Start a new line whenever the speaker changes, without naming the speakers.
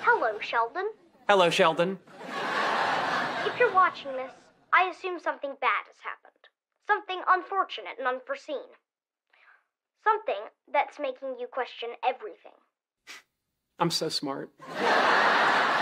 Hello, Sheldon.
Hello, Sheldon.
If you're watching this, I assume something bad has happened. Something unfortunate and unforeseen. Something that's making you question everything.
I'm so smart.